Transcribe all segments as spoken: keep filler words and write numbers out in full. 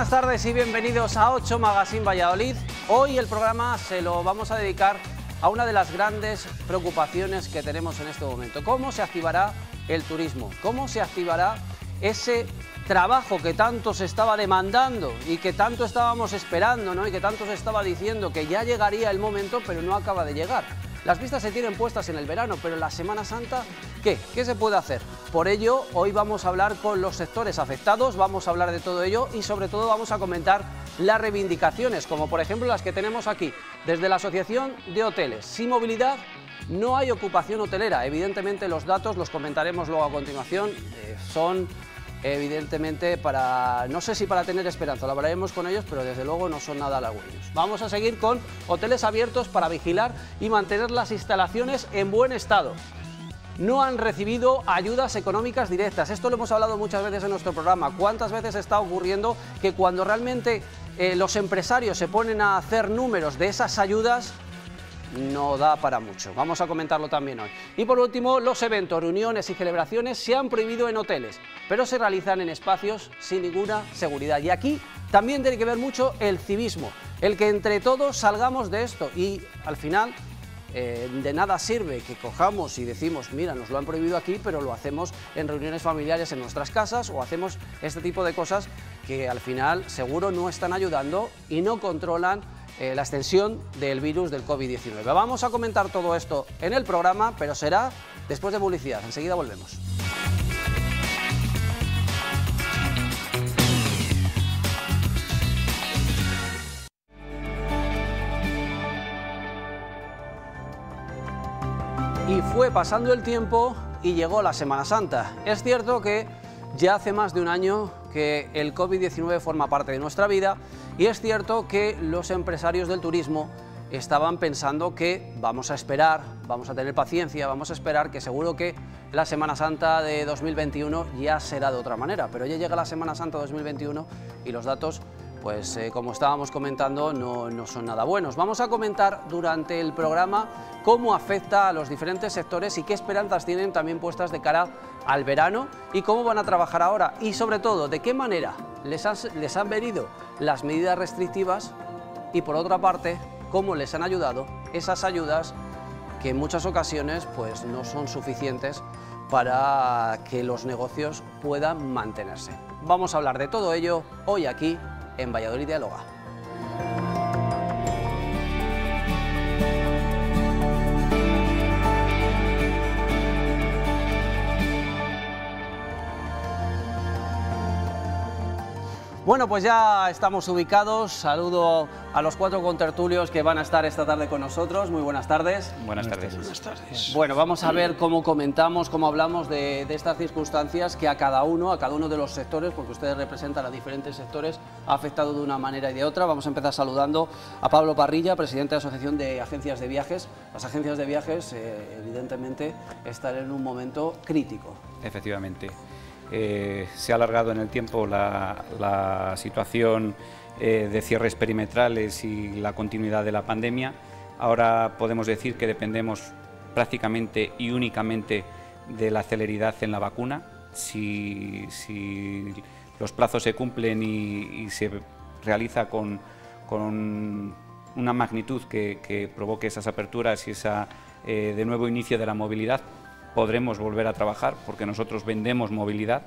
Buenas tardes y bienvenidos a ocho Magazine Valladolid. Hoy el programa se lo vamos a dedicar a una de las grandes preocupaciones que tenemos en este momento. ¿Cómo se activará el turismo? ¿Cómo se activará ese trabajo que tanto se estaba demandando y que tanto estábamos esperando, ¿no? Y que tanto se estaba diciendo que ya llegaría el momento, pero no acaba de llegar? Las vistas se tienen puestas en el verano, pero en la Semana Santa, ¿qué? ¿Qué se puede hacer? Por ello, hoy vamos a hablar con los sectores afectados, vamos a hablar de todo ello y sobre todo vamos a comentar las reivindicaciones, como por ejemplo las que tenemos aquí, desde la Asociación de Hoteles. Sin movilidad no hay ocupación hotelera. Evidentemente los datos los comentaremos luego a continuación, eh, son evidentemente para, no sé si para tener esperanza, lo hablaremos con ellos, pero desde luego no son nada halagüeños. Vamos a seguir con hoteles abiertos para vigilar y mantener las instalaciones en buen estado. No han recibido ayudas económicas directas. Esto lo hemos hablado muchas veces en nuestro programa. ¿Cuántas veces está ocurriendo que cuando realmente eh, los empresarios se ponen a hacer números de esas ayudas, no da para mucho? Vamos a comentarlo también hoy. Y por último, los eventos, reuniones y celebraciones se han prohibido en hoteles, pero se realizan en espacios sin ninguna seguridad. Y aquí también tiene que ver mucho el civismo, el que entre todos salgamos de esto y al final eh, de nada sirve que cojamos y decimos, mira, nos lo han prohibido aquí, pero lo hacemos en reuniones familiares en nuestras casas o hacemos este tipo de cosas que al final seguro no están ayudando y no controlan Eh, la extensión del virus del COVID diecinueve. Vamos a comentar todo esto en el programa, pero será después de publicidad. Enseguida volvemos. Y fue pasando el tiempo y llegó la Semana Santa. Es cierto que ya hace más de un año que el COVID diecinueve forma parte de nuestra vida y es cierto que los empresarios del turismo estaban pensando que vamos a esperar, vamos a tener paciencia, vamos a esperar, que seguro que la Semana Santa de dos mil veintiuno ya será de otra manera, pero ya llega la Semana Santa dos mil veintiuno y los datos, pues eh, como estábamos comentando, no, no son nada buenos. Vamos a comentar durante el programa cómo afecta a los diferentes sectores y qué esperanzas tienen también puestas de cara al verano y cómo van a trabajar ahora y sobre todo de qué manera les han, les han venido las medidas restrictivas y por otra parte cómo les han ayudado esas ayudas que en muchas ocasiones pues no son suficientes para que los negocios puedan mantenerse. Vamos a hablar de todo ello hoy aquí en Valladolid Dialoga. Bueno, pues ya estamos ubicados. Saludo a los cuatro contertulios que van a estar esta tarde con nosotros. Muy buenas tardes. Buenas tardes. Buenas tardes. Bueno, vamos a ver cómo comentamos, cómo hablamos de, de estas circunstancias que a cada uno, a cada uno de los sectores, porque ustedes representan a diferentes sectores, ha afectado de una manera y de otra. Vamos a empezar saludando a Pablo Parrilla, presidente de la Asociación de Agencias de Viajes. Las agencias de viajes, eh, evidentemente, están en un momento crítico. Efectivamente. Eh, se ha alargado en el tiempo la, la situación eh, de cierres perimetrales y la continuidad de la pandemia. Ahora podemos decir que dependemos prácticamente y únicamente de la celeridad en la vacuna. Si, si los plazos se cumplen y, y se realiza con, con una magnitud que, que provoque esas aperturas y ese eh, de nuevo inicio de la movilidad, podremos volver a trabajar porque nosotros vendemos movilidad,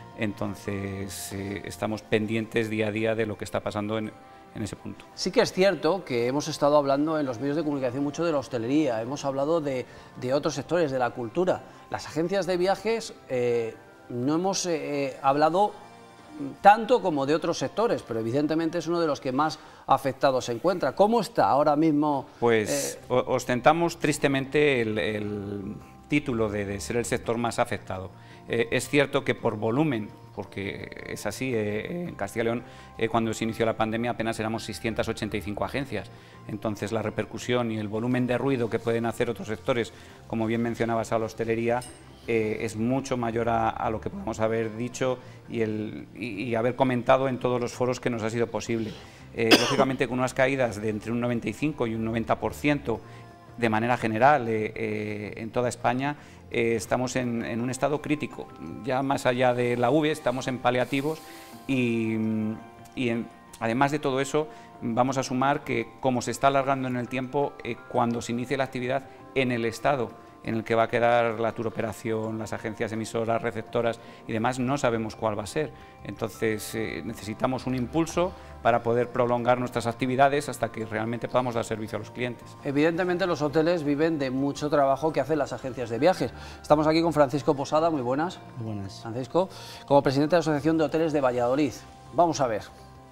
entonces eh, estamos pendientes día a día de lo que está pasando en, en ese punto. Sí que es cierto que hemos estado hablando en los medios de comunicación mucho de la hostelería, hemos hablado de, de otros sectores, de la cultura. Las agencias de viajes eh, no hemos eh, hablado tanto como de otros sectores, pero evidentemente es uno de los que más afectados se encuentra. ¿Cómo está ahora mismo? Pues eh... ostentamos tristemente el... el título de, de ser el sector más afectado. Eh, es cierto que por volumen, porque es así, eh, en Castilla y León, eh, cuando se inició la pandemia apenas éramos seiscientas ochenta y cinco agencias, entonces la repercusión y el volumen de ruido que pueden hacer otros sectores, como bien mencionabas a la hostelería, eh, es mucho mayor a, a lo que podemos haber dicho y, el, y, y haber comentado en todos los foros que nos ha sido posible. Eh, lógicamente con unas caídas de entre un noventa y cinco y un noventa por ciento de manera general eh, eh, en toda España, eh, estamos en, en un estado crítico. Ya más allá de la U V E estamos en paliativos y, y en, además de todo eso, vamos a sumar que como se está alargando en el tiempo, eh, cuando se inicie la actividad en el estado en el que va a quedar la turoperación, las agencias emisoras, receptoras y demás, no sabemos cuál va a ser. Entonces eh, necesitamos un impulso para poder prolongar nuestras actividades hasta que realmente podamos dar servicio a los clientes. Evidentemente los hoteles viven de mucho trabajo que hacen las agencias de viajes. Estamos aquí con Francisco Posada, muy buenas. Muy buenas. Francisco, como presidente de la Asociación de Hoteles de Valladolid. Vamos a ver,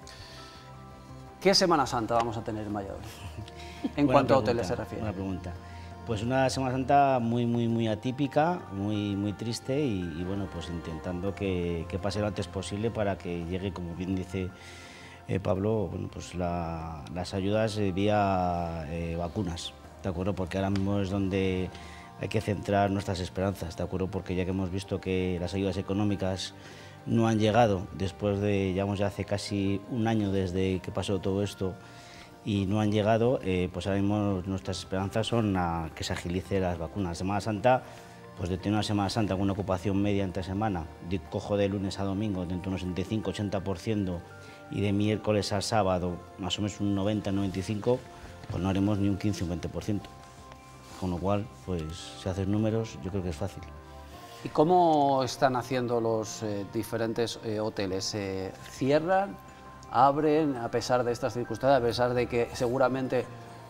¿qué Semana Santa vamos a tener en Valladolid? En Buena cuanto a pregunta, hoteles se refiere. Buena pregunta. Pues una Semana Santa muy, muy, muy atípica, muy, muy triste y, y bueno, pues intentando que, que pase lo antes posible para que llegue, como bien dice eh, Pablo, bueno, pues la, las ayudas eh, vía eh, vacunas, ¿de acuerdo? Porque ahora mismo es donde hay que centrar nuestras esperanzas, ¿de acuerdo? Porque ya que hemos visto que las ayudas económicas no han llegado después de, llevamos ya hace casi un año desde que pasó todo esto, y no han llegado, eh, pues ahora mismo nuestras esperanzas son a que se agilice las vacunas. Semana Santa, pues de tener una Semana Santa con una ocupación media entre semana, de, cojo de lunes a domingo de entre un setenta y cinco a ochenta por ciento y de miércoles a sábado más o menos un noventa a noventa y cinco por ciento, pues no haremos ni un quince o un veinte por ciento. Con lo cual, pues si haces números, yo creo que es fácil. ¿Y cómo están haciendo los eh, diferentes eh, hoteles? Eh, ¿Cierran? ¿Abren a pesar de estas circunstancias, a pesar de que seguramente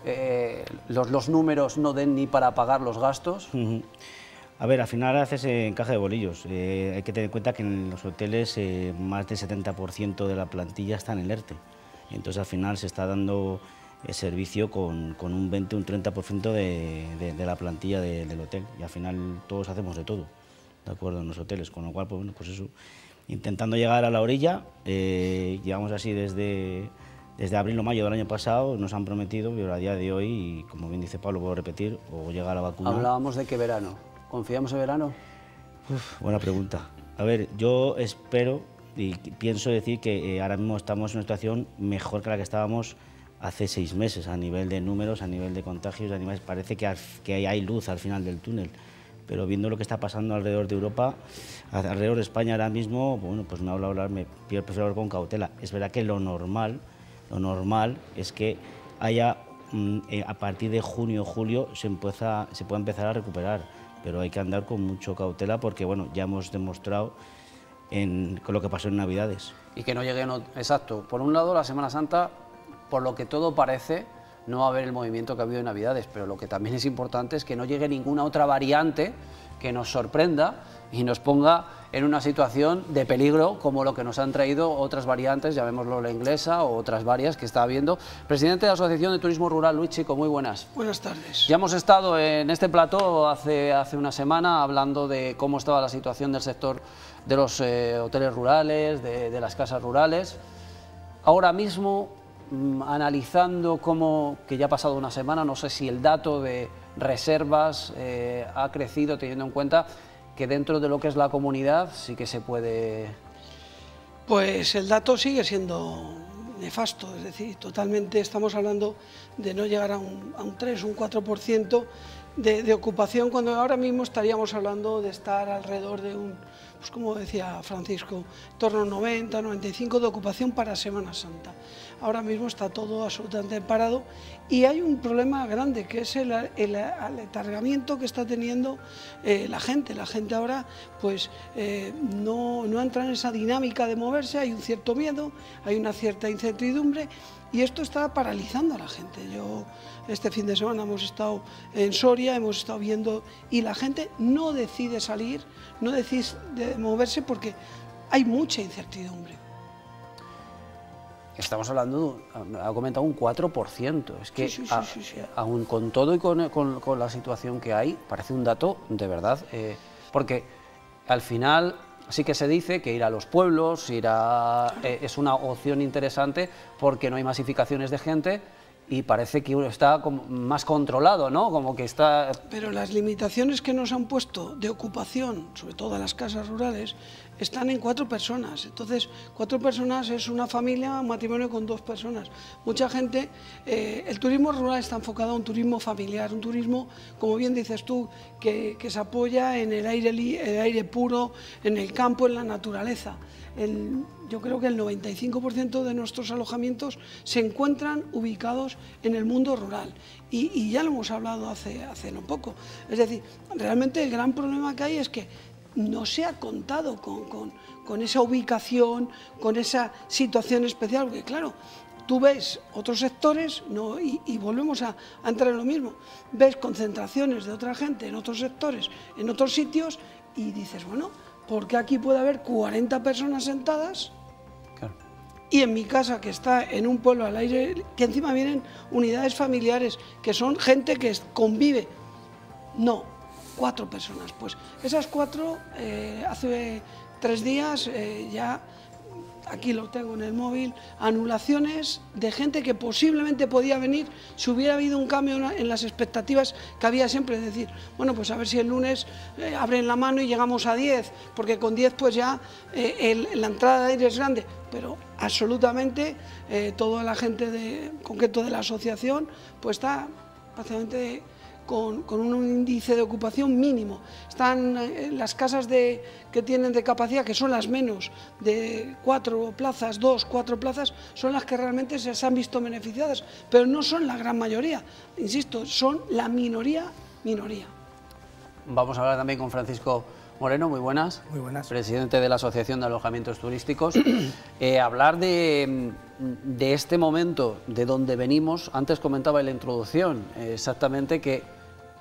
eh, los, los números no den ni para pagar los gastos? Uh-huh. A ver, al final haces encaje de bolillos. Eh, hay que tener en cuenta que en los hoteles eh, más del setenta por ciento de la plantilla está en el ERTE. Entonces al final se está dando eh, servicio con, con un veinte o un treinta por ciento de, de, de la plantilla de, del hotel. Y al final todos hacemos de todo, ¿de acuerdo? En los hoteles, con lo cual, pues bueno, pues eso... Intentando llegar a la orilla, eh, llevamos así desde, desde abril o mayo del año pasado, nos han prometido, pero a día de hoy, y como bien dice Pablo, puedo repetir, o llega la vacuna. Hablábamos de que verano, ¿confiamos en verano? Uf, buena pregunta. A ver, yo espero y pienso decir que eh, ahora mismo estamos en una situación mejor que la que estábamos hace seis meses, a nivel de números, a nivel de contagios, a nivel, parece que, que hay luz al final del túnel. Pero viendo lo que está pasando alrededor de Europa, alrededor de España ahora mismo, bueno, pues me habla hablar, me prefiero hablar con cautela. Es verdad que lo normal, lo normal es que haya, eh, a partir de junio o julio, se, empieza, se pueda empezar a recuperar, pero hay que andar con mucho cautela porque, bueno, ya hemos demostrado en, con lo que pasó en Navidades. Y que no lleguen, exacto. Por un lado, la Semana Santa, por lo que todo parece, no va a haber el movimiento que ha habido en Navidades, pero lo que también es importante es que no llegue ninguna otra variante que nos sorprenda y nos ponga en una situación de peligro como lo que nos han traído otras variantes, llamémoslo la inglesa o otras varias que está habiendo. Presidente de la Asociación de Turismo Rural, Luis Chico, muy buenas. Buenas tardes. Ya hemos estado en este plató hace, hace una semana hablando de cómo estaba la situación del sector de los eh, hoteles rurales, de, de las casas rurales. Ahora mismo, analizando cómo, que ya ha pasado una semana, no sé si el dato de reservas eh, ha crecido, teniendo en cuenta que dentro de lo que es la comunidad sí que se puede... Pues el dato sigue siendo nefasto, es decir, totalmente estamos hablando de no llegar a un, a un tres, un cuatro por ciento de, de ocupación, cuando ahora mismo estaríamos hablando de estar alrededor de un, pues como decía Francisco, en torno a noventa, noventa y cinco de ocupación para Semana Santa. Ahora mismo está todo absolutamente parado y hay un problema grande, que es el, el aletargamiento que está teniendo eh, la gente. La gente ahora pues eh, no, no entra en esa dinámica de moverse, hay un cierto miedo, hay una cierta incertidumbre y esto está paralizando a la gente. Yo este fin de semana hemos estado en Soria, hemos estado viendo y la gente no decide salir, no decide moverse porque hay mucha incertidumbre. Estamos hablando, ha comentado un cuatro por ciento, es que sí, sí, a, sí, sí, sí. aún con todo y con, con, con la situación que hay, parece un dato de verdad, eh, porque al final sí que se dice que ir a los pueblos, ir a, eh, es una opción interesante porque no hay masificaciones de gente y parece que uno está como más controlado, ¿no? Como que está... Pero las limitaciones que nos han puesto de ocupación, sobre todo en las casas rurales, están en cuatro personas. Entonces, cuatro personas es una familia, un matrimonio con dos personas. Mucha gente, eh, el turismo rural está enfocado a un turismo familiar, un turismo, como bien dices tú, que, que se apoya en el aire, el aire puro, en el campo, en la naturaleza. El, yo creo que el noventa y cinco por ciento de nuestros alojamientos se encuentran ubicados en el mundo rural y, y ya lo hemos hablado hace, hace no poco. Es decir, realmente el gran problema que hay es que no se ha contado con, con, con esa ubicación, con esa situación especial, porque claro, tú ves otros sectores no, y, y volvemos a, a entrar en lo mismo, ves concentraciones de otra gente en otros sectores, en otros sitios y dices, bueno, ¿por qué aquí puede haber cuarenta personas sentadas? Claro. Y en mi casa, que está en un pueblo al aire, que encima vienen unidades familiares, que son gente que convive. No, cuatro personas. Pues esas cuatro, eh, hace tres días eh, ya, aquí lo tengo en el móvil, anulaciones de gente que posiblemente podía venir si hubiera habido un cambio en las expectativas que había siempre, es decir, bueno, pues a ver si el lunes eh, abren la mano y llegamos a diez, porque con diez pues ya eh, el, la entrada de aire es grande, pero absolutamente eh, toda la gente de, en concreto de la asociación pues está prácticamente Con, con un índice de ocupación mínimo. Están eh, las casas de, que tienen de capacidad, que son las menos, de cuatro plazas, dos, cuatro plazas, son las que realmente se, se han visto beneficiadas, pero no son la gran mayoría, insisto, son la minoría, minoría. Vamos a hablar también con Francisco Moreno, muy buenas. Muy buenas. Presidente de la Asociación de Alojamientos Turísticos. eh, hablar de, de este momento, de donde venimos, antes comentaba en la introducción, eh, exactamente que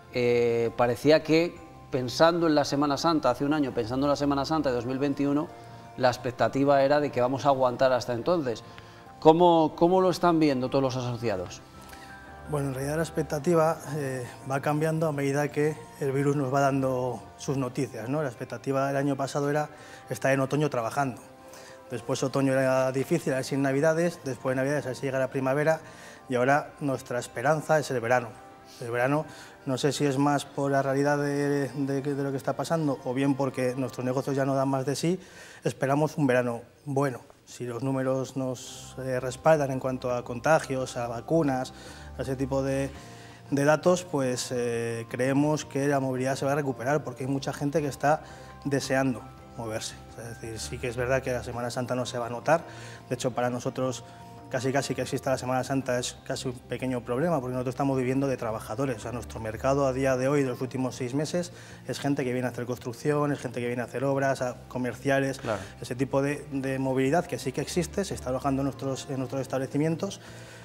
Eh, parecía que pensando en la Semana Santa, hace un año, pensando en la Semana Santa de dos mil veintiuno, la expectativa era de que vamos a aguantar hasta entonces. ¿Cómo, cómo lo están viendo todos los asociados? Bueno, en realidad la expectativa eh, va cambiando a medida que el virus nos va dando sus noticias, ¿no? La expectativa del año pasado era estar en otoño trabajando. Después otoño era difícil, a ver si en Navidades, después de Navidades a ver si llega la primavera y ahora nuestra esperanza es el verano. El verano, no sé si es más por la realidad de, de, de lo que está pasando o bien porque nuestros negocios ya no dan más de sí, esperamos un verano bueno. Si los números nos eh, respaldan en cuanto a contagios, a vacunas, a ese tipo de, de datos, pues eh, creemos que la movilidad se va a recuperar porque hay mucha gente que está deseando moverse. Es decir, sí que es verdad que la Semana Santa no se va a notar, de hecho para nosotros casi casi que exista la Semana Santa es casi un pequeño problema porque nosotros estamos viviendo de trabajadores. O sea, nuestro mercado a día de hoy, de los últimos seis meses, es gente que viene a hacer construcción, es gente que viene a hacer obras, a comerciales, claro. Ese tipo de, de movilidad que sí que existe, se está alojando en nuestros, en nuestros establecimientos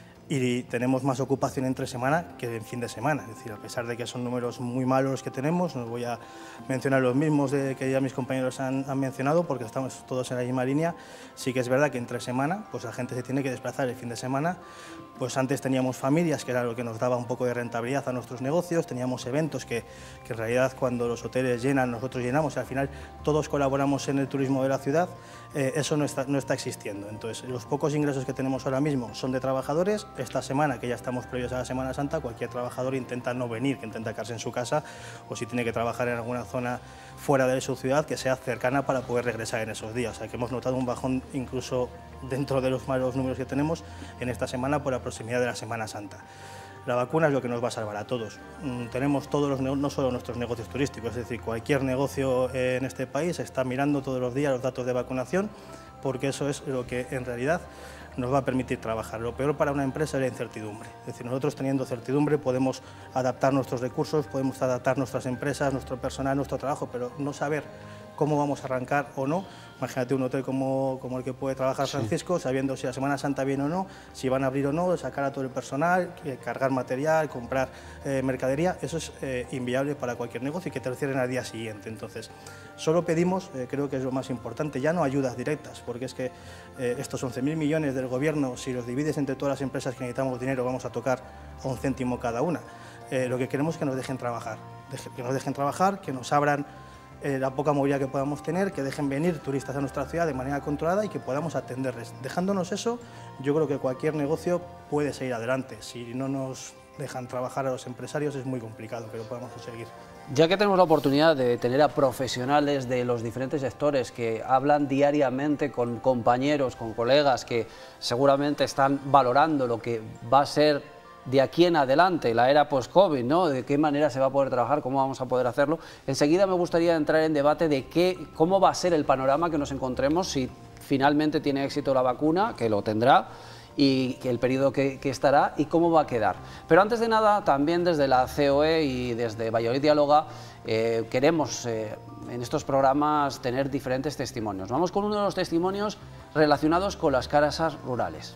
y tenemos más ocupación entre semana que en fin de semana. Es decir, a pesar de que son números muy malos que tenemos, no voy a mencionar los mismos de que ya mis compañeros han, han mencionado porque estamos todos en la misma línea, sí que es verdad que entre semana pues la gente se tiene que desplazar el fin de semana. Pues antes teníamos familias, que era lo que nos daba un poco de rentabilidad a nuestros negocios, teníamos eventos que, que en realidad cuando los hoteles llenan, nosotros llenamos, y al final todos colaboramos en el turismo de la ciudad, eh, eso no está, no está existiendo. Entonces, los pocos ingresos que tenemos ahora mismo son de trabajadores. Esta semana, que ya estamos previos a la Semana Santa, cualquier trabajador intenta no venir, que intenta quedarse en su casa, o si tiene que trabajar en alguna zona fuera de su ciudad, que sea cercana para poder regresar en esos días. O sea, que hemos notado un bajón incluso dentro de los malos números que tenemos en esta semana por la proximidad de la Semana Santa. La vacuna es lo que nos va a salvar a todos. Mm, tenemos todos los, no solo nuestros negocios turísticos, es decir, cualquier negocio en este país está mirando todos los días los datos de vacunación, porque eso es lo que en realidad nos va a permitir trabajar. Lo peor para una empresa es la incertidumbre. Es decir, nosotros teniendo certidumbre podemos adaptar nuestros recursos, podemos adaptar nuestras empresas, nuestro personal, nuestro trabajo, pero no saber cómo vamos a arrancar o no. Imagínate un hotel como, como el que puede trabajar Francisco, sí, sabiendo si la Semana Santa viene o no, si van a abrir o no, sacar a todo el personal, cargar material, comprar eh, mercadería. Eso es eh, inviable para cualquier negocio y que te lo cierren al día siguiente. Entonces, solo pedimos, eh, creo que es lo más importante, ya no ayudas directas, porque es que eh, estos once mil millones del Gobierno, si los divides entre todas las empresas que necesitamos dinero, vamos a tocar a un céntimo cada una. Eh, lo que queremos es que nos dejen trabajar, que nos dejen trabajar, que nos abran eh, la poca movilidad que podamos tener, que dejen venir turistas a nuestra ciudad de manera controlada y que podamos atenderles. Dejándonos eso, yo creo que cualquier negocio puede seguir adelante. Si no nos dejan trabajar a los empresarios es muy complicado que lo podamos conseguir. Ya que tenemos la oportunidad de tener a profesionales de los diferentes sectores que hablan diariamente con compañeros, con colegas que seguramente están valorando lo que va a ser de aquí en adelante, la era post-COVID, ¿no? De qué manera se va a poder trabajar, cómo vamos a poder hacerlo. Enseguida me gustaría entrar en debate de qué, cómo va a ser el panorama que nos encontremos si finalmente tiene éxito la vacuna, que lo tendrá, y el periodo que, que estará y cómo va a quedar. Pero antes de nada, también desde la C O E y desde Valladolid Dialoga eh, queremos eh, en estos programas tener diferentes testimonios. Vamos con uno de los testimonios relacionados con las casas rurales.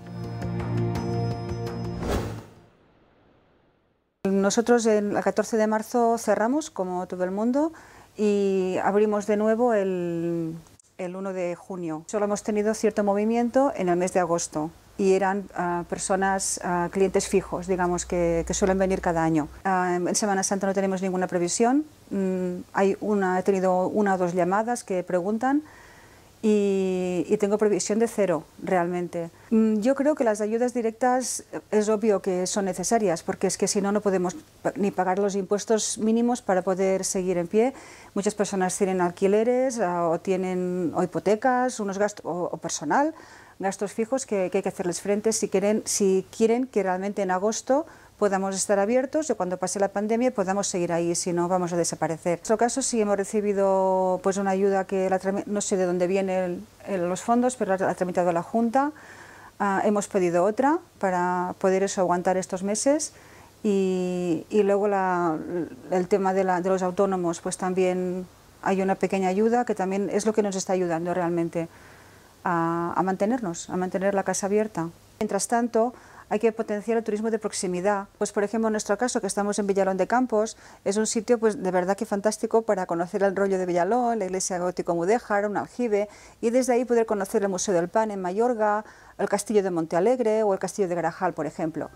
Nosotros el catorce de marzo cerramos, como todo el mundo, y abrimos de nuevo el, el uno de junio. Solo hemos tenido cierto movimiento en el mes de agosto y eran uh, personas, uh, clientes fijos, digamos, que, que suelen venir cada año. Uh, en Semana Santa no tenemos ninguna previsión. Mm, hay una, he tenido una o dos llamadas que preguntan y, y tengo previsión de cero, realmente. Mm, yo creo que las ayudas directas es obvio que son necesarias, porque es que si no, no podemos ni pagar los impuestos mínimos para poder seguir en pie. Muchas personas tienen alquileres uh, o tienen o hipotecas, unos gastos, o, o personal, gastos fijos que, que hay que hacerles frente si quieren, si quieren que realmente en agosto podamos estar abiertos y cuando pase la pandemia podamos seguir ahí, si no vamos a desaparecer. En nuestro caso sí hemos recibido pues, una ayuda que la, no sé de dónde vienen los fondos, pero la ha tramitado la Junta. Uh, hemos pedido otra para poder eso, aguantar estos meses y, y luego la, el tema de, la, de los autónomos, pues también hay una pequeña ayuda que también es lo que nos está ayudando realmente A, a mantenernos, a mantener la casa abierta. Mientras tanto, hay que potenciar el turismo de proximidad. Pues por ejemplo, en nuestro caso, que estamos en Villalón de Campos, es un sitio pues de verdad que fantástico para conocer el rollo de Villalón, la iglesia gótico-mudéjar, un aljibe, y desde ahí poder conocer el Museo del Pan en Mayorga, el castillo de Monte Alegre o el castillo de Grajal, por ejemplo.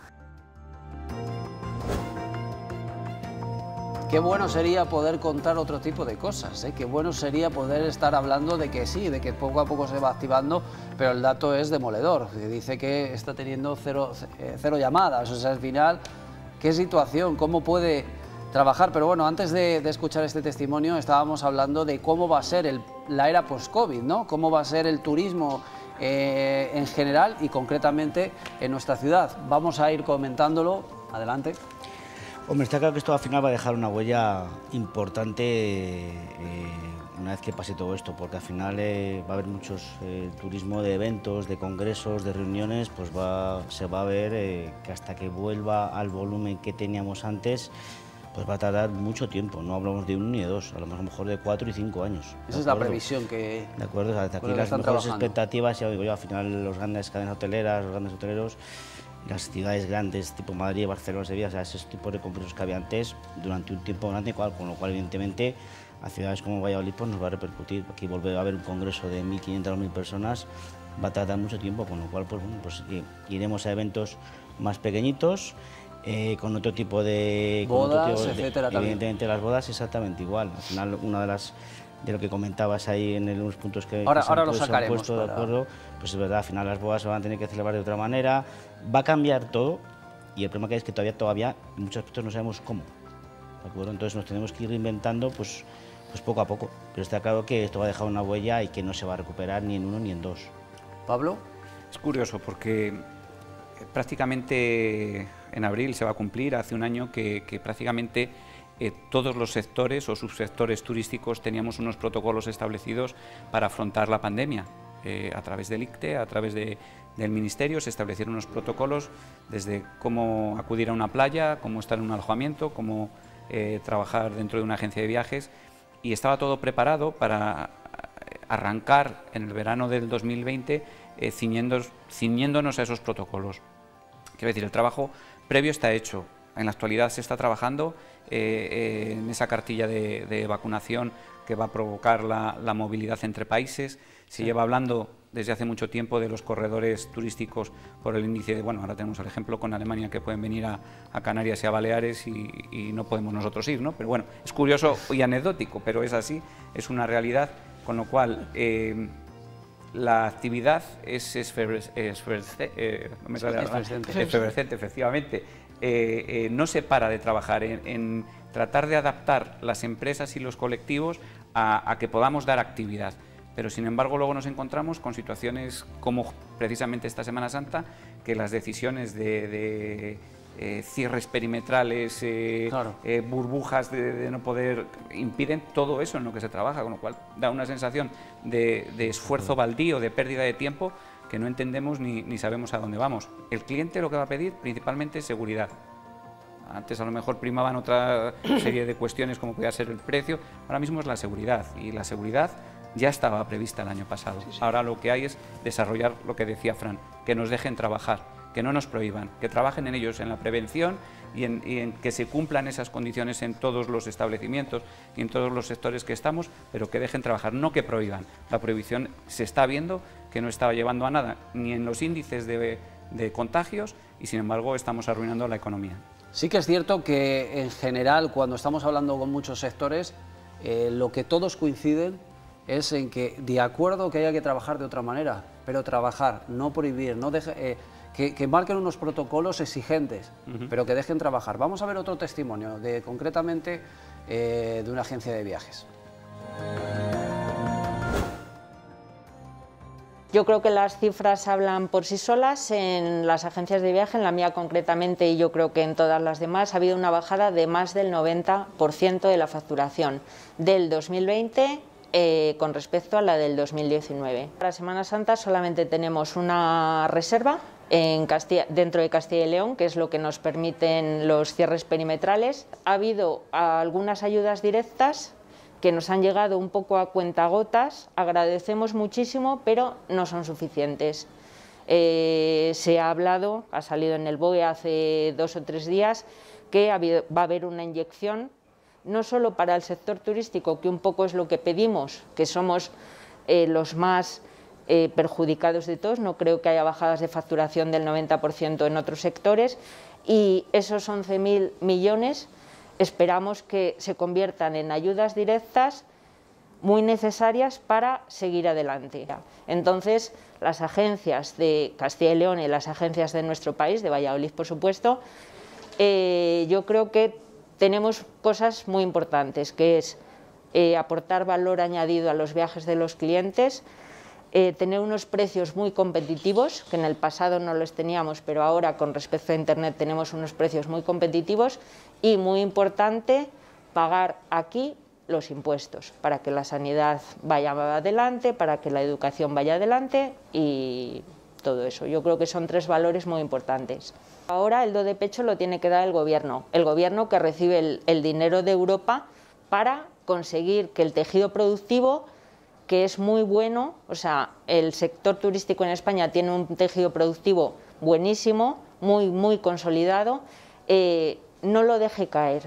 Qué bueno sería poder contar otro tipo de cosas, ¿eh? Qué bueno sería poder estar hablando de que sí, de que poco a poco se va activando, pero el dato es demoledor. Dice que está teniendo cero, eh, cero llamadas, o sea, al final, ¿qué situación? ¿Cómo puede trabajar? Pero bueno, antes de, de escuchar este testimonio, estábamos hablando de cómo va a ser el, la era post-COVID, ¿no? Cómo va a ser el turismo eh, en general y concretamente en nuestra ciudad. Vamos a ir comentándolo. Adelante. Hombre, está claro que esto al final va a dejar una huella importante eh, una vez que pase todo esto, porque al final eh, va a haber muchos eh, turismo de eventos, de congresos, de reuniones, pues va, se va a ver eh, que hasta que vuelva al volumen que teníamos antes, pues va a tardar mucho tiempo. No hablamos de uno ni de dos, a lo mejor de cuatro y cinco años. Esa es la previsión que... De acuerdo, o sea, aquí las mejores trabajando. expectativas, ya digo yo, al final los grandes cadenas hoteleras, los grandes hoteleros, las ciudades grandes tipo Madrid, Barcelona, Sevilla, o sea, esos tipos de congresos que había antes durante un tiempo grande, con lo cual evidentemente a ciudades como Valladolid pues, nos va a repercutir. Aquí volver a haber un congreso de mil quinientas o mil personas va a tardar mucho tiempo, con lo cual pues, bueno, pues, eh, iremos a eventos más pequeñitos, eh, con otro tipo de... bodas, con otro tipo de, etcétera. Evidentemente las bodas exactamente igual. Al final una de las... de lo que comentabas ahí en unos puntos que, ahora, que se, ahora han, lo pues, sacaremos, se han puesto para... de acuerdo, pues es verdad, al final las bodas se van a tener que celebrar de otra manera, va a cambiar todo y el problema que hay es que todavía, todavía en muchos aspectos no sabemos cómo, ¿de acuerdo? Entonces nos tenemos que ir reinventando pues, pues poco a poco, pero está claro que esto va a dejar una huella y que no se va a recuperar ni en uno ni en dos. ¿Pablo? Es curioso porque prácticamente en abril se va a cumplir, hace un año que, que prácticamente Eh, todos los sectores o subsectores turísticos teníamos unos protocolos establecidos para afrontar la pandemia. Eh, a través del I C T E, a través de, del Ministerio, se establecieron unos protocolos desde cómo acudir a una playa, cómo estar en un alojamiento, cómo eh, trabajar dentro de una agencia de viajes, y estaba todo preparado para arrancar en el verano del dos mil veinte eh, ciñéndonos, ciñéndonos a esos protocolos. Quiero decir, el trabajo previo está hecho. En la actualidad se está trabajando eh, eh, en esa cartilla de, de vacunación que va a provocar la, la movilidad entre países. Se sí. lleva hablando desde hace mucho tiempo de los corredores turísticos por el índice de, bueno, ahora tenemos el ejemplo con Alemania, que pueden venir a, a Canarias y a Baleares y, y no podemos nosotros ir, ¿no? Pero bueno, es curioso y anecdótico, pero es así, es una realidad, con lo cual eh, la actividad es efervescente, eh, efectivamente, eh, eh, no se para de trabajar en, en tratar de adaptar las empresas y los colectivos a, a que podamos dar actividad. Pero sin embargo luego nos encontramos con situaciones como precisamente esta Semana Santa, que las decisiones de, de eh, cierres perimetrales, eh, claro. eh, burbujas de, de no poder, impiden todo eso en lo que se trabaja, con lo cual da una sensación de, de esfuerzo baldío, de pérdida de tiempo, que no entendemos ni, ni sabemos a dónde vamos. El cliente lo que va a pedir principalmente es seguridad. Antes a lo mejor primaban otra serie de cuestiones como podía ser el precio, ahora mismo es la seguridad, y la seguridad ya estaba prevista el año pasado. Sí, sí. Ahora lo que hay es desarrollar lo que decía Fran, que nos dejen trabajar, que no nos prohíban, que trabajen en ellos, en la prevención y en, y en que se cumplan esas condiciones en todos los establecimientos y en todos los sectores que estamos, pero que dejen trabajar, no que prohíban. La prohibición se está viendo que no estaba llevando a nada, ni en los índices de, de contagios, y sin embargo estamos arruinando la economía. Sí que es cierto que en general, cuando estamos hablando con muchos sectores, eh, lo que todos coinciden es en que de acuerdo que haya que trabajar de otra manera, pero trabajar, no prohibir, no deje, eh, que, que marquen unos protocolos exigentes, uh-huh. pero que dejen trabajar. Vamos a ver otro testimonio, de, concretamente eh, de una agencia de viajes. Yo creo que las cifras hablan por sí solas. En las agencias de viaje, en la mía concretamente, y yo creo que en todas las demás, ha habido una bajada de más del noventa por ciento de la facturación del dos mil veinte eh, con respecto a la del dos mil diecinueve. Para Semana Santa solamente tenemos una reserva en Castilla, dentro de Castilla y León, que es lo que nos permiten los cierres perimetrales. Ha habido algunas ayudas directas que nos han llegado un poco a cuentagotas, agradecemos muchísimo, pero no son suficientes. Eh, se ha hablado, ha salido en el B O E hace dos o tres días, que ha habido, va a haber una inyección, no solo para el sector turístico, que un poco es lo que pedimos, que somos eh, los más eh, perjudicados de todos, no creo que haya bajadas de facturación del noventa por ciento en otros sectores, y esos once mil millones esperamos que se conviertan en ayudas directas muy necesarias para seguir adelante. Entonces, las agencias de Castilla y León y las agencias de nuestro país, de Valladolid por supuesto, eh, yo creo que tenemos cosas muy importantes, que es eh, aportar valor añadido a los viajes de los clientes, eh, tener unos precios muy competitivos, que en el pasado no los teníamos, pero ahora con respecto a Internet tenemos unos precios muy competitivos, y muy importante, pagar aquí los impuestos para que la sanidad vaya adelante, para que la educación vaya adelante y todo eso. Yo creo que son tres valores muy importantes. Ahora el do de pecho lo tiene que dar el gobierno, el gobierno que recibe el, el dinero de Europa para conseguir que el tejido productivo, que es muy bueno, o sea, el sector turístico en España tiene un tejido productivo buenísimo, muy, muy consolidado, eh, no lo deje caer.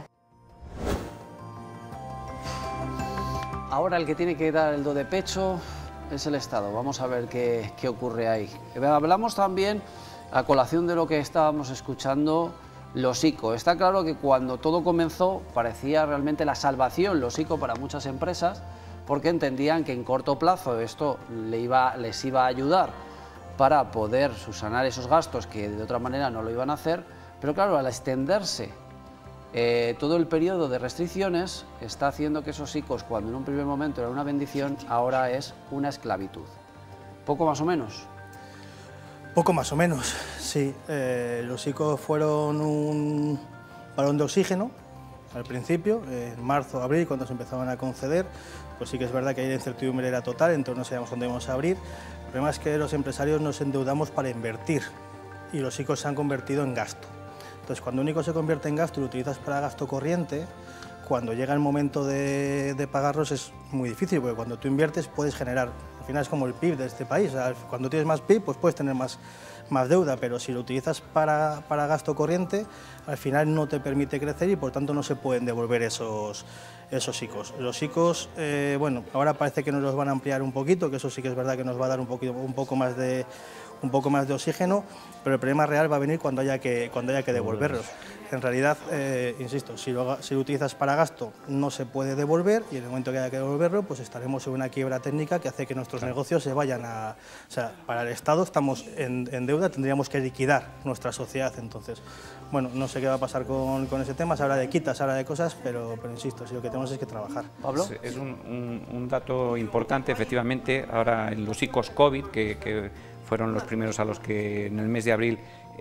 Ahora el que tiene que dar el do de pecho es el Estado. Vamos a ver qué, qué ocurre ahí. Hablamos también, a colación de lo que estábamos escuchando, los ICO. Está claro que cuando todo comenzó parecía realmente la salvación, los ICO, para muchas empresas, porque entendían que en corto plazo esto le iba, les iba a ayudar para poder subsanar esos gastos que de otra manera no lo iban a hacer, pero claro, al extenderse Eh, todo el periodo de restricciones está haciendo que esos ICOs, cuando en un primer momento era una bendición, ahora es una esclavitud. ¿Poco más o menos? Poco más o menos, sí. Eh, los ICOs fueron un balón de oxígeno al principio, eh, en marzo, abril, cuando se empezaban a conceder. Pues sí que es verdad que ahí la incertidumbre era total, entonces no sabíamos dónde íbamos a abrir. El problema es que los empresarios nos endeudamos para invertir y los ICOs se han convertido en gasto. Entonces, cuando un ICO se convierte en gasto y lo utilizas para gasto corriente, cuando llega el momento de, de pagarlos es muy difícil, porque cuando tú inviertes puedes generar final es como el P I B de este país. O sea, cuando tienes más P I B, pues puedes tener más, más deuda, pero si lo utilizas para, para gasto corriente, al final no te permite crecer y por tanto no se pueden devolver esos, esos I C Os. Los I C Os, eh, bueno, ahora parece que nos los van a ampliar un poquito, que eso sí que es verdad que nos va a dar un, poquito, un poco más de... un poco más de oxígeno, pero el problema real va a venir cuando haya que, cuando haya que devolverlos. En realidad, eh, insisto, si lo, si lo utilizas para gasto no se puede devolver y en el momento que haya que devolverlo, pues estaremos en una quiebra técnica que hace que nuestros negocios se vayan a... O sea, para el Estado estamos en, en deuda, tendríamos que liquidar nuestra sociedad, entonces, bueno, no sé qué va a pasar con, con ese tema, se habla de quitas, se habla de cosas, pero, pero insisto, si lo que tenemos es que trabajar. ¿Pablo? Es, es un, un, un dato importante, efectivamente, ahora en los I C Os COVID, que, que fueron los primeros a los que en el mes de abril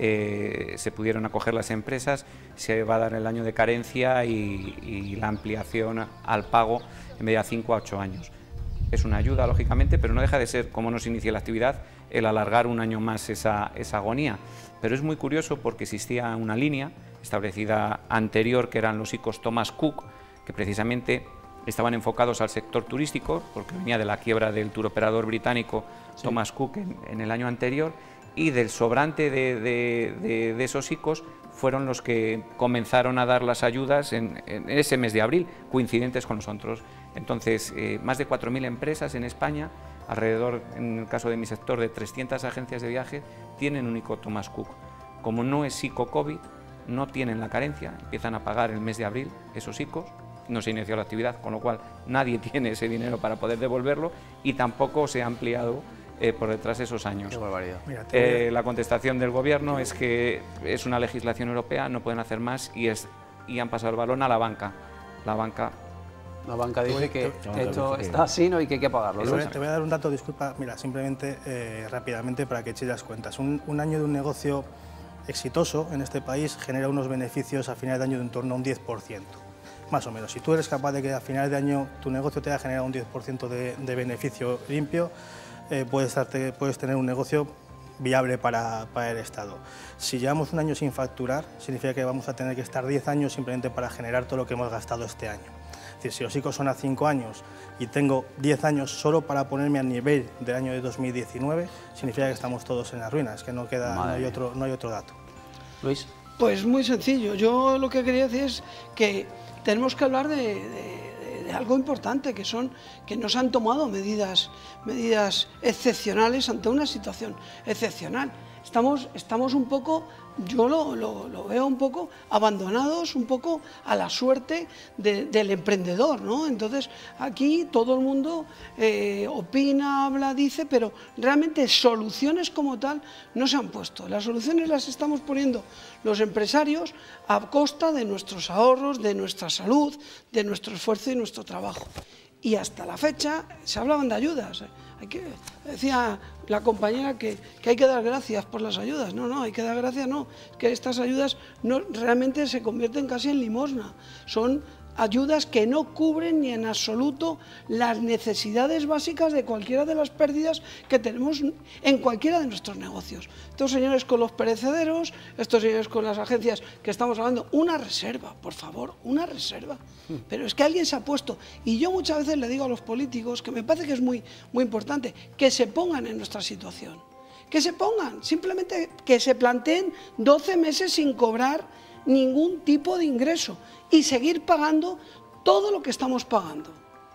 eh, se pudieron acoger las empresas, se va a dar el año de carencia y, y la ampliación al pago en vez de a cinco a ocho años. Es una ayuda, lógicamente, pero no deja de ser, como nos inicia la actividad, el alargar un año más esa, esa agonía. Pero es muy curioso porque existía una línea establecida anterior, que eran los I C Os Thomas Cook, que precisamente estaban enfocados al sector turístico, porque venía de la quiebra del touroperador británico sí. Thomas Cook en, en el año anterior, y del sobrante de, de, de, de esos I C Os fueron los que comenzaron a dar las ayudas en, en ese mes de abril, coincidentes con nosotros. Entonces, eh, más de cuatro mil empresas en España, alrededor, en el caso de mi sector, de trescientas agencias de viaje, tienen un I C O Thomas Cook. Como no es I C O COVID, no tienen la carencia, empiezan a pagar el mes de abril esos I C Os, no se inició la actividad, con lo cual nadie tiene ese dinero para poder devolverlo y tampoco se ha ampliado eh, por detrás de esos años. Qué barbaridad. Eh, la contestación del Gobierno es que es una legislación europea, no pueden hacer más y, es, y han pasado el balón a la banca. La banca, la banca dice que esto está así, ¿no? Y que hay que pagarlo. ¿No? Te voy a dar un dato, disculpa, mira, simplemente eh, rápidamente para que eches las cuentas. Un, un año de un negocio exitoso en este país genera unos beneficios a final de año de en torno a un diez por ciento. Más o menos, si tú eres capaz de que a final de año tu negocio te haya generado un diez por ciento de, de beneficio limpio, eh, puedes, darte, puedes tener un negocio viable para, para el Estado. Si llevamos un año sin facturar, significa que vamos a tener que estar diez años simplemente para generar todo lo que hemos gastado este año. Es decir, si los I C Os son a cinco años y tengo diez años solo para ponerme a nivel del año de dos mil diecinueve, significa que estamos todos en la ruina, es que no, queda, no, hay, otro, no hay otro dato. Luis. Pues muy sencillo, yo lo que quería decir es que tenemos que hablar de, de, de algo importante, que son que nos han tomado medidas, medidas excepcionales ante una situación excepcional. Estamos, estamos un poco, yo lo, lo, lo veo un poco abandonados, un poco a la suerte de, del emprendedor, ¿no? Entonces, aquí todo el mundo eh, opina, habla, dice, pero realmente soluciones como tal no se han puesto. Las soluciones las estamos poniendo los empresarios a costa de nuestros ahorros, de nuestra salud, de nuestro esfuerzo y nuestro trabajo. Y hasta la fecha se hablaban de ayudas. Hay que, decía la compañera que, que hay que dar gracias por las ayudas. No, no, hay que dar gracias, no. Que estas ayudas no, realmente se convierten casi en limosna. Son ayudas que no cubren ni en absoluto las necesidades básicas de cualquiera de las pérdidas que tenemos en cualquiera de nuestros negocios. Estos señores con los perecederos, estos señores con las agencias que estamos hablando, una reserva, por favor, una reserva. Pero es que alguien se ha puesto, y yo muchas veces le digo a los políticos, que me parece que es muy, muy importante, que se pongan en nuestra situación, que se pongan, simplemente que se planteen doce meses sin cobrar ningún tipo de ingreso y seguir pagando todo lo que estamos pagando.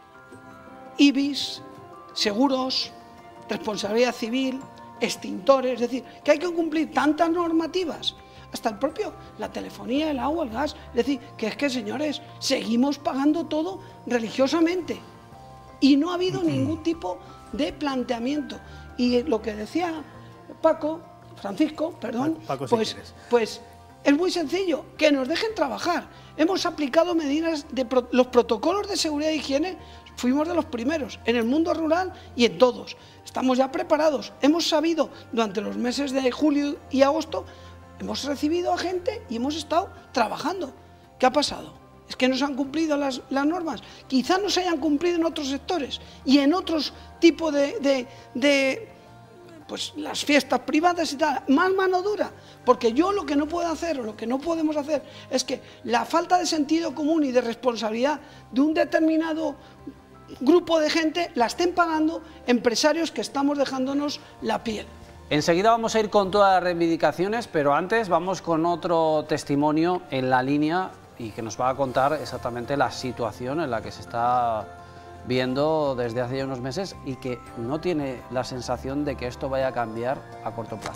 I B I S, seguros, responsabilidad civil, extintores, es decir, que hay que cumplir tantas normativas, hasta el propio, la telefonía, el agua, el gas, es decir, que es que, señores, seguimos pagando todo religiosamente y no ha habido ningún tipo de planteamiento. Y lo que decía Paco, Francisco, perdón, Paco, si pues, quieres. pues es muy sencillo, que nos dejen trabajar. Hemos aplicado medidas de pro, los protocolos de seguridad e higiene, fuimos de los primeros, en el mundo rural y en todos. Estamos ya preparados, hemos sabido durante los meses de julio y agosto, hemos recibido a gente y hemos estado trabajando. ¿Qué ha pasado? Es que no se han cumplido las, las normas. Quizá no se hayan cumplido en otros sectores y en otros tipos de, de, de pues las fiestas privadas y tal, más mano dura, porque yo lo que no puedo hacer o lo que no podemos hacer es que la falta de sentido común y de responsabilidad de un determinado grupo de gente la estén pagando empresarios que estamos dejándonos la piel. Enseguida vamos a ir con todas las reivindicaciones, pero antes vamos con otro testimonio en la línea y que nos va a contar exactamente la situación en la que se está viendo desde hace ya unos meses y que no tiene la sensación de que esto vaya a cambiar a corto plazo.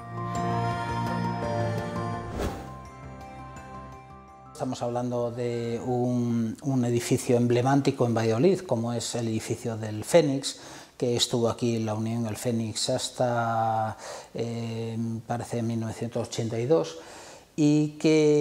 Estamos hablando de un, un edificio emblemático en Valladolid, como es el edificio del Fénix, que estuvo aquí en la Unión del Fénix hasta, eh, parece, mil novecientos ochenta y dos, y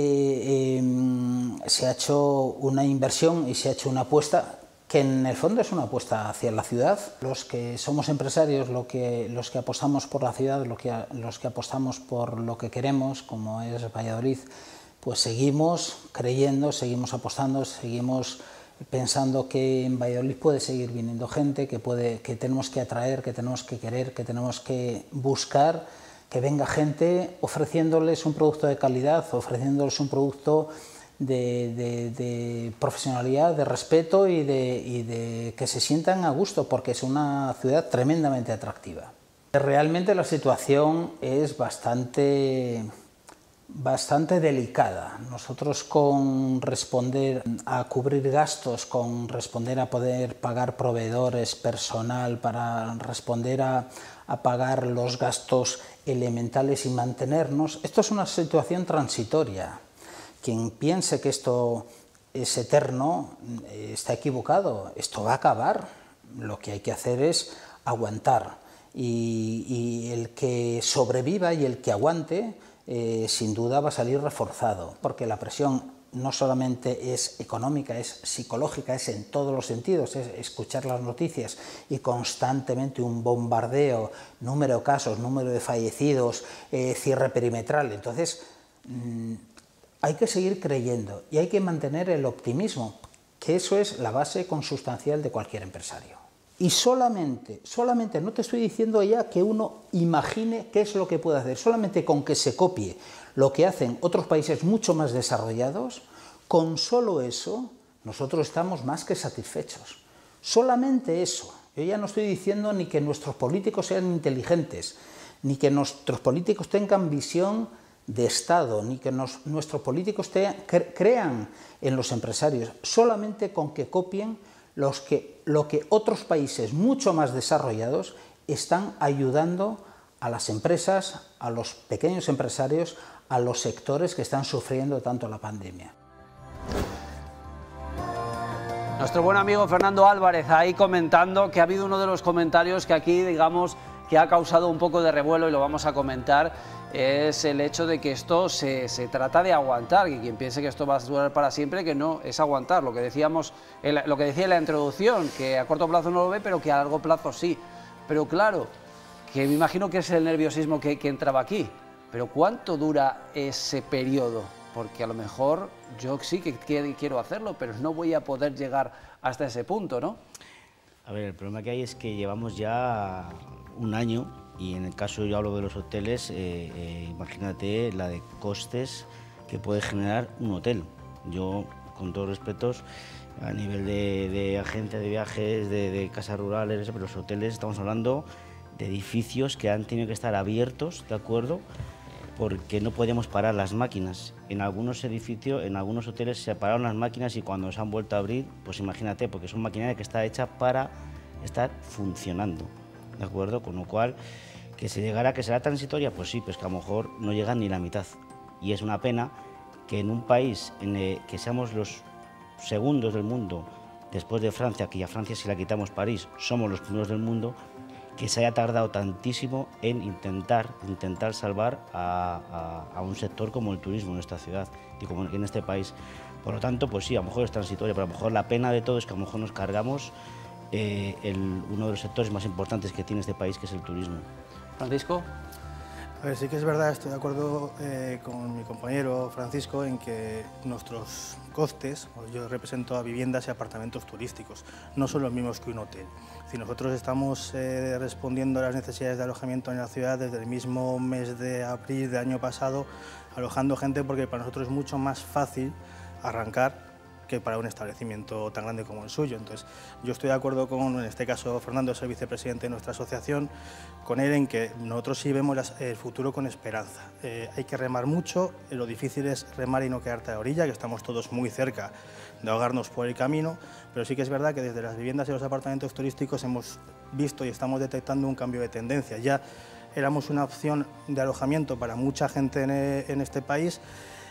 que eh, se ha hecho una inversión y se ha hecho una apuesta que en el fondo es una apuesta hacia la ciudad. Los que somos empresarios, lo que, los que apostamos por la ciudad, lo que, los que apostamos por lo que queremos, como es Valladolid, pues seguimos creyendo, seguimos apostando, seguimos pensando que en Valladolid puede seguir viniendo gente, que, puede, que tenemos que atraer, que tenemos que querer, que tenemos que buscar que venga gente ofreciéndoles un producto de calidad, ofreciéndoles un producto de, de, de profesionalidad, de respeto y de, y de que se sientan a gusto, porque es una ciudad tremendamente atractiva. Realmente la situación es bastante... bastante delicada. Nosotros con responder a cubrir gastos, con responder a poder pagar proveedores, personal, para responder a, a pagar los gastos elementales y mantenernos, esto es una situación transitoria. Quien piense que esto es eterno está equivocado, esto va a acabar. Lo que hay que hacer es aguantar y, y el que sobreviva y el que aguante Eh, sin duda va a salir reforzado, porque la presión no solamente es económica, es psicológica, es en todos los sentidos, es escuchar las noticias y constantemente un bombardeo, número de casos, número de fallecidos, eh, cierre perimetral. Entonces, mmm, hay que seguir creyendo y hay que mantener el optimismo, que eso es la base consustancial de cualquier empresario. Y solamente, solamente, no te estoy diciendo ya que uno imagine qué es lo que puede hacer, solamente con que se copie lo que hacen otros países mucho más desarrollados, con solo eso nosotros estamos más que satisfechos. Solamente eso. Yo ya no estoy diciendo ni que nuestros políticos sean inteligentes, ni que nuestros políticos tengan visión de Estado, ni que nos, nuestros políticos te, cre, crean en los empresarios, solamente con que copien Los que, lo que otros países mucho más desarrollados están ayudando a las empresas, a los pequeños empresarios, a los sectores que están sufriendo tanto la pandemia. Nuestro buen amigo Fernando Álvarez ahí comentando que ha habido uno de los comentarios que aquí, digamos, que ha causado un poco de revuelo y lo vamos a comentar, es el hecho de que esto se, se trata de aguantar, que quien piense que esto va a durar para siempre, que no, es aguantar, lo que decíamos, lo que decía en la introducción, que a corto plazo no lo ve, pero que a largo plazo sí. Pero claro, que me imagino que es el nerviosismo que, que entraba aquí, pero ¿cuánto dura ese periodo? Porque a lo mejor yo sí que quiero hacerlo, pero no voy a poder llegar hasta ese punto, ¿no? A ver, el problema que hay es que llevamos ya un año y en el caso, yo hablo de los hoteles, eh, eh, imagínate la de costes que puede generar un hotel. Yo, con todos los respetos, a nivel de, de agencia de viajes, de, de casas rurales, pero los hoteles estamos hablando de edificios que han tenido que estar abiertos, ¿de acuerdo?, porque no podíamos parar las máquinas. En algunos edificios, en algunos hoteles se pararon las máquinas y cuando se han vuelto a abrir, pues imagínate, porque son maquinaria que está hecha para estar funcionando, ¿de acuerdo? Con lo cual, que se llegara, que será transitoria, pues sí, pues que a lo mejor no llega ni la mitad. Y es una pena que en un país en el que seamos los segundos del mundo, después de Francia, que ya Francia si la quitamos París, somos los primeros del mundo, que se haya tardado tantísimo en intentar, intentar salvar a, a, a un sector como el turismo en esta ciudad y como en este país. Por lo tanto, pues sí, a lo mejor es transitoria, pero a lo mejor la pena de todo es que a lo mejor nos cargamos eh, el, uno de los sectores más importantes que tiene este país, que es el turismo. Francisco. A ver, sí que es verdad, estoy de acuerdo eh, con mi compañero Francisco en que nuestros costes, yo represento a viviendas y apartamentos turísticos, no son los mismos que un hotel. Si nosotros estamos eh, respondiendo a las necesidades de alojamiento en la ciudad desde el mismo mes de abril del año pasado, alojando gente porque para nosotros es mucho más fácil arrancar que para un establecimiento tan grande como el suyo. Entonces, yo estoy de acuerdo con, en este caso, Fernando, es el vicepresidente de nuestra asociación, con él en que nosotros sí vemos las, el futuro con esperanza. Eh, hay que remar mucho, lo difícil es remar y no quedarte a la orilla, que estamos todos muy cerca de ahogarnos por el camino, pero sí que es verdad que desde las viviendas y los apartamentos turísticos hemos visto y estamos detectando un cambio de tendencia. Ya éramos una opción de alojamiento para mucha gente en, en este país.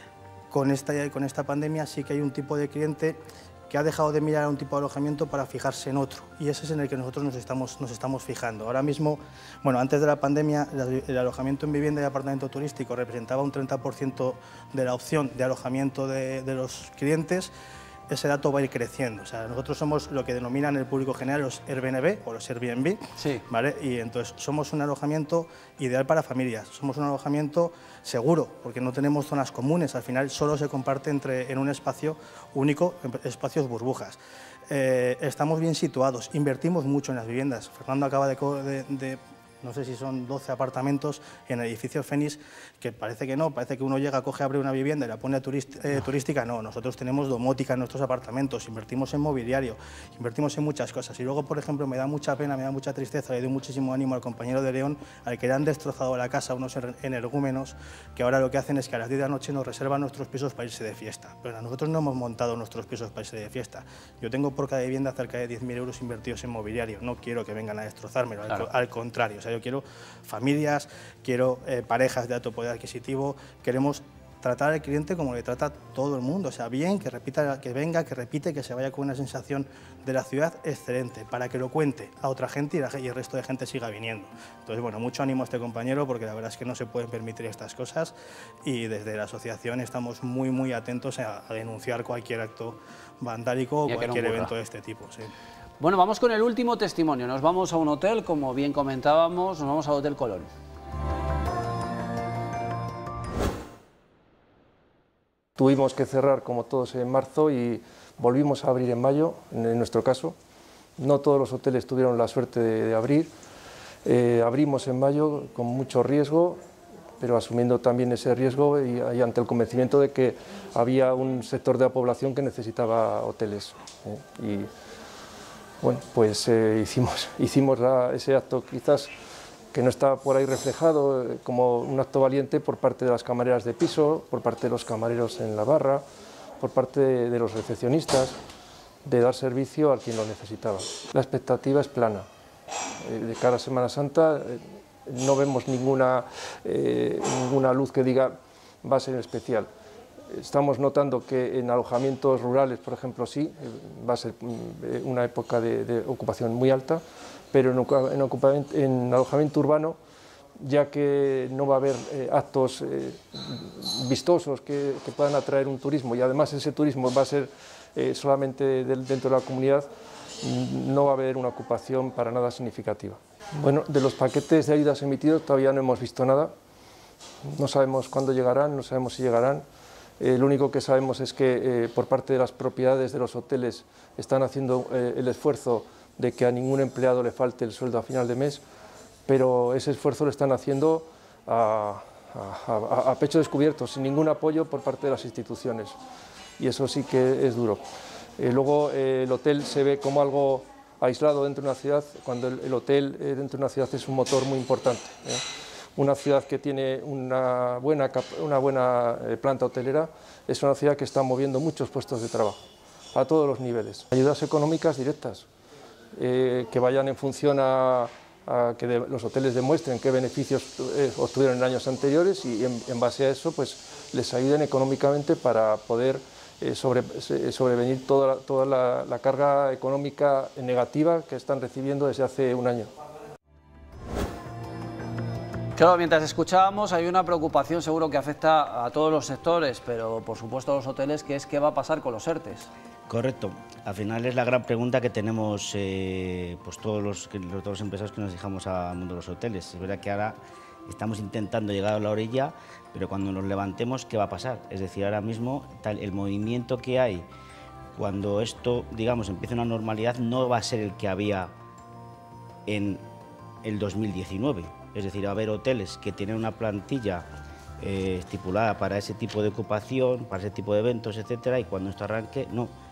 Con esta, con esta pandemia sí que hay un tipo de cliente que ha dejado de mirar a un tipo de alojamiento para fijarse en otro, y ese es en el que nosotros nos estamos, nos estamos fijando. Ahora mismo, bueno, antes de la pandemia, el alojamiento en vivienda y apartamento turístico representaba un treinta por ciento de la opción de alojamiento de, de los clientes. Ese dato va a ir creciendo. O sea, nosotros somos lo que denominan el público general los Airbnb o los Airbnb, sí. ¿vale? Y entonces somos un alojamiento ideal para familias, somos un alojamiento seguro, porque no tenemos zonas comunes, al final solo se comparte entre, en un espacio único, en espacios burbujas. Eh, estamos bien situados, invertimos mucho en las viviendas. Fernando acaba de... de, de no sé si son doce apartamentos en el edificio Fénix, que parece que no, parece que uno llega, coge, abre una vivienda y la pone a turist, eh, no. turística. No, nosotros tenemos domótica en nuestros apartamentos, invertimos en mobiliario, invertimos en muchas cosas. Y luego, por ejemplo, me da mucha pena, me da mucha tristeza, le doy muchísimo ánimo al compañero de León, al que le han destrozado la casa unos energúmenos, que ahora lo que hacen es que a las diez de la noche nos reservan nuestros pisos para irse de fiesta. Pero nosotros no hemos montado nuestros pisos para irse de fiesta. Yo tengo por cada vivienda cerca de diez mil euros invertidos en mobiliario. No quiero que vengan a destrozármelo, claro. al, al contrario. O sea, yo quiero familias, quiero eh, parejas de alto poder adquisitivo, queremos tratar al cliente como le trata todo el mundo, o sea, bien, que repita, que venga, que repite, que se vaya con una sensación de la ciudad excelente, para que lo cuente a otra gente y, la, y el resto de gente siga viniendo. Entonces, bueno, mucho ánimo a este compañero, porque la verdad es que no se pueden permitir estas cosas, y desde la asociación estamos muy, muy atentos a, a denunciar cualquier acto vandálico o cualquier no evento de este tipo. Sí. Bueno, vamos con el último testimonio. Nos vamos a un hotel, como bien comentábamos, nos vamos al Hotel Colón. Tuvimos que cerrar, como todos, en marzo y volvimos a abrir en mayo, en nuestro caso. No todos los hoteles tuvieron la suerte de, de abrir. Eh, abrimos en mayo con mucho riesgo, pero asumiendo también ese riesgo y, y ante el convencimiento de que había un sector de la población que necesitaba hoteles. ¿eh? Y, Bueno, pues eh, hicimos, hicimos la, ese acto, quizás que no está por ahí reflejado, eh, como un acto valiente por parte de las camareras de piso, por parte de los camareros en la barra, por parte de, de los recepcionistas, de dar servicio a quien lo necesitaba. La expectativa es plana. Eh, de cara a Semana Santa eh, no vemos ninguna, eh, ninguna luz que diga va a ser especial. Estamos notando que en alojamientos rurales, por ejemplo, sí, va a ser una época de, de ocupación muy alta, pero en, en, en alojamiento urbano, ya que no va a haber eh, actos eh, vistosos que, que puedan atraer un turismo, y además ese turismo va a ser eh, solamente de, dentro de la comunidad, no va a haber una ocupación para nada significativa. Bueno, de los paquetes de ayudas emitidos todavía no hemos visto nada, no sabemos cuándo llegarán, no sabemos si llegarán. Eh, lo único que sabemos es que eh, por parte de las propiedades de los hoteles están haciendo eh, el esfuerzo de que a ningún empleado le falte el sueldo a final de mes, pero ese esfuerzo lo están haciendo a, a, a, a pecho descubierto, sin ningún apoyo por parte de las instituciones, y eso sí que es duro. Eh, luego eh, el hotel se ve como algo aislado dentro de una ciudad, cuando el, el hotel eh, dentro de una ciudad es un motor muy importante. ¿eh? Una ciudad que tiene una buena, una buena planta hotelera es una ciudad que está moviendo muchos puestos de trabajo a todos los niveles. Ayudas económicas directas eh, que vayan en función a, a que de, los hoteles demuestren qué beneficios eh, obtuvieron en años anteriores, y en, en base a eso pues les ayuden económicamente para poder eh, sobre, sobrevenir toda, toda la, la carga económica negativa que están recibiendo desde hace un año. Claro, mientras escuchábamos hay una preocupación seguro que afecta a todos los sectores, pero por supuesto a los hoteles, que es qué va a pasar con los ERTES. Correcto. Al final es la gran pregunta que tenemos eh, pues todos los, todos los empresarios que nos dejamos al mundo de los hoteles. Es verdad que ahora estamos intentando llegar a la orilla, pero cuando nos levantemos, ¿qué va a pasar? Es decir, ahora mismo tal, el movimiento que hay cuando esto, digamos, empiece una normalidad, no va a ser el que había en el dos mil diecinueve. Es decir, va a haber hoteles que tienen una plantilla eh, estipulada para ese tipo de ocupación, para ese tipo de eventos, etcétera, y cuando esto arranque, no.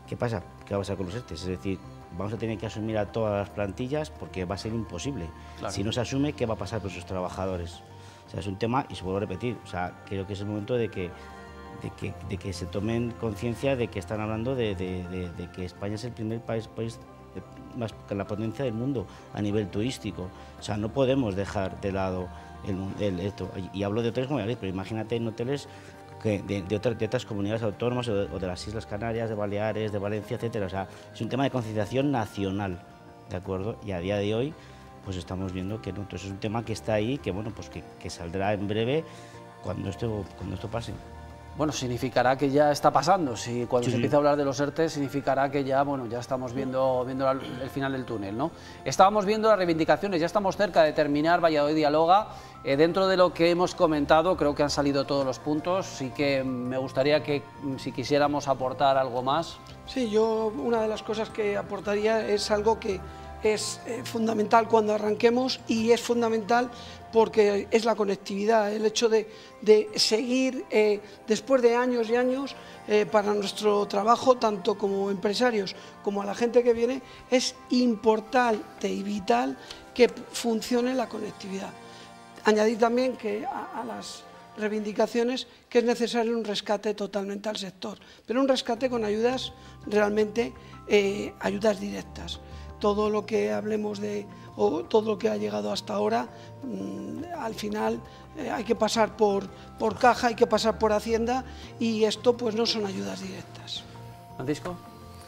¿Qué pasa? ¿Qué va a pasar con los ERTES? Es decir, vamos a tener que asumir a todas las plantillas porque va a ser imposible. Claro. Si no se asume, ¿qué va a pasar con sus trabajadores? O sea, es un tema, y se vuelvo a repetir, o sea, creo que es el momento de que, de que, de que se tomen conciencia de que están hablando de, de, de, de que España es el primer país, país más con la potencia del mundo a nivel turístico. O sea, no podemos dejar de lado el, el, esto. Y hablo de hoteles como Madrid, pero imagínate en hoteles que de, de, otras, de otras comunidades autónomas o de, o de las Islas Canarias, de Baleares, de Valencia, etcétera. O sea, es un tema de concienciación nacional, ¿de acuerdo? Y a día de hoy, pues estamos viendo que no. Entonces es un tema que está ahí, que bueno, pues que, que saldrá en breve cuando esto, cuando esto pase. Bueno, significará que ya está pasando. Si cuando Sí, se sí. empieza a hablar de los ERTE, significará que ya, bueno, ya estamos viendo, viendo el final del túnel, ¿no? Estábamos viendo las reivindicaciones, ya estamos cerca de terminar Valladolid Dialoga. Eh, dentro de lo que hemos comentado, creo que han salido todos los puntos. Sí que me gustaría que, si quisiéramos aportar algo más. Sí, yo una de las cosas que aportaría es algo que es eh, fundamental cuando arranquemos, y es fundamental porque es la conectividad, el hecho de, de seguir eh, después de años y años eh, para nuestro trabajo, tanto como empresarios como a la gente que viene, es importante y vital que funcione la conectividad. Añadir también que a, a las reivindicaciones que es necesario un rescate totalmente al sector, pero un rescate con ayudas realmente, eh, ayudas directas. Todo lo que hablemos de, o todo lo que ha llegado hasta ahora, mmm, al final eh, hay que pasar por, por caja, hay que pasar por Hacienda, y esto pues no son ayudas directas. Francisco.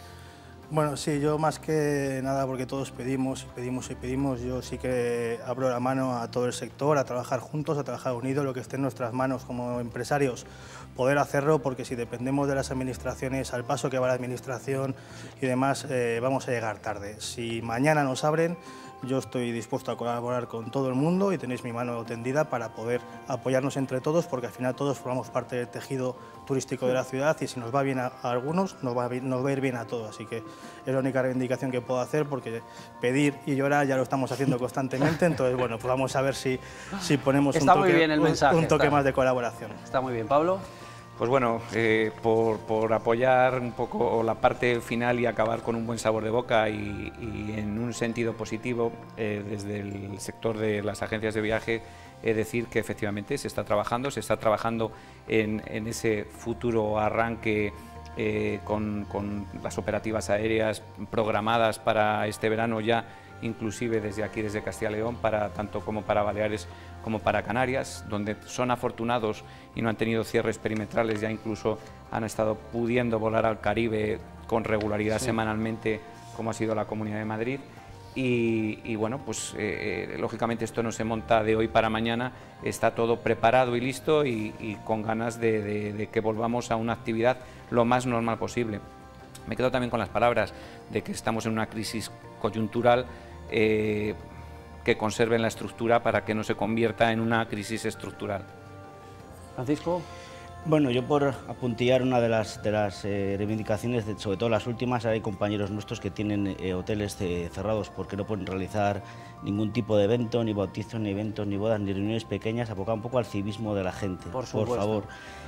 Bueno, sí, yo más que nada, porque todos pedimos y pedimos y pedimos, yo sí que abro la mano a todo el sector, a trabajar juntos, a trabajar unidos, lo que esté en nuestras manos como empresarios, poder hacerlo, porque si dependemos de las administraciones, al paso que va la administración y demás, eh, vamos a llegar tarde. Si mañana nos abren, yo estoy dispuesto a colaborar con todo el mundo y tenéis mi mano tendida para poder apoyarnos entre todos, porque al final todos formamos parte del tejido turístico de la ciudad, y si nos va bien a, a algunos, nos va, a, nos va a ir bien a todos. Así que es la única reivindicación que puedo hacer, porque pedir y llorar ya lo estamos haciendo constantemente. Entonces, bueno, pues vamos a ver si, si ponemos Está un muy toque, bien el mensaje, un, un toque está, más de colaboración. Está muy bien. Pablo. Pues bueno, eh, por, por apoyar un poco la parte final y acabar con un buen sabor de boca y, y en un sentido positivo, eh, desde el sector de las agencias de viaje, eh, decir que efectivamente se está trabajando, se está trabajando en, en ese futuro arranque eh, con, con las operativas aéreas programadas para este verano ya, inclusive desde aquí, desde Castilla y León, para, tanto como para Baleares como para Canarias, donde son afortunados y no han tenido cierres perimetrales, ya incluso han estado pudiendo volar al Caribe con regularidad, sí, semanalmente, como ha sido la Comunidad de Madrid. Y, y bueno, pues eh, eh, lógicamente esto no se monta de hoy para mañana, está todo preparado y listo, y, y con ganas de, de, de que volvamos a una actividad lo más normal posible. Me quedo también con las palabras de que estamos en una crisis coyuntural, eh, que conserven la estructura para que no se convierta en una crisis estructural. Francisco. Bueno, yo por apuntillar una de las, de las eh, reivindicaciones, de, sobre todo las últimas, hay compañeros nuestros que tienen eh, hoteles eh, cerrados porque no pueden realizar ningún tipo de evento, ni bautizos, ni eventos, ni bodas, ni reuniones pequeñas, abocar un poco al civismo de la gente. Por, por favor,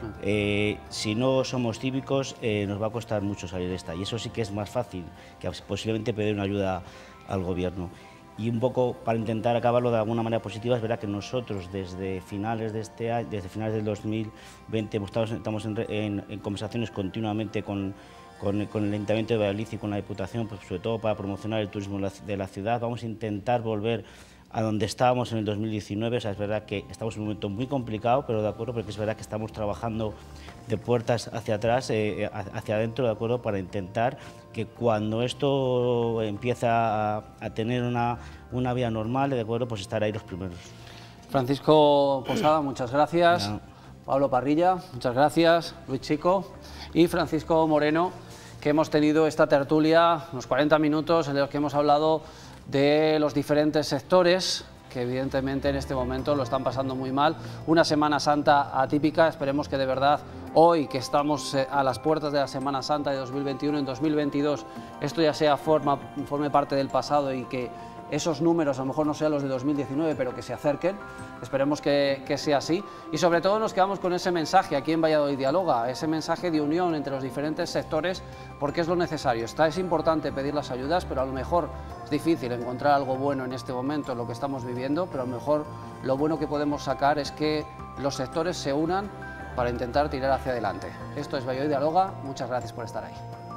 eh, si no somos cívicos, eh, nos va a costar mucho salir de esta, y eso sí que es más fácil que posiblemente pedir una ayuda al gobierno. Y un poco para intentar acabarlo de alguna manera positiva, es verdad que nosotros desde finales de este año, desde finales del dos mil veinte, estamos, estamos en, en, en conversaciones continuamente con, con, con el Ayuntamiento de Valladolid y con la Diputación, pues sobre todo para promocionar el turismo de la, de la ciudad. Vamos a intentar volver a donde estábamos en el dos mil diecinueve, o sea, es verdad que estamos en un momento muy complicado, pero de acuerdo, porque es verdad que estamos trabajando de puertas hacia atrás, eh, hacia adentro, de acuerdo, para intentar que cuando esto empieza a, a tener una, una vía normal, de acuerdo, pues estar ahí los primeros. Francisco Posada, muchas gracias. No. Pablo Parrilla, muchas gracias. Luis Chico y Francisco Moreno, que hemos tenido esta tertulia, unos cuarenta minutos en los que hemos hablado de los diferentes sectores que evidentemente en este momento lo están pasando muy mal. Una Semana Santa atípica, esperemos que de verdad hoy, que estamos a las puertas de la Semana Santa de dos mil veintiuno, en dos mil veintidós, esto ya sea forma, forme parte del pasado y que esos números a lo mejor no sean los de dos mil diecinueve, pero que se acerquen, esperemos que, que sea así, y sobre todo nos quedamos con ese mensaje aquí en Valladolid Dialoga, ese mensaje de unión entre los diferentes sectores, porque es lo necesario. Está, es importante pedir las ayudas, pero a lo mejor es difícil encontrar algo bueno en este momento, en lo que estamos viviendo, pero a lo mejor lo bueno que podemos sacar es que los sectores se unan para intentar tirar hacia adelante. Esto es Valladolid Dialoga, muchas gracias por estar ahí.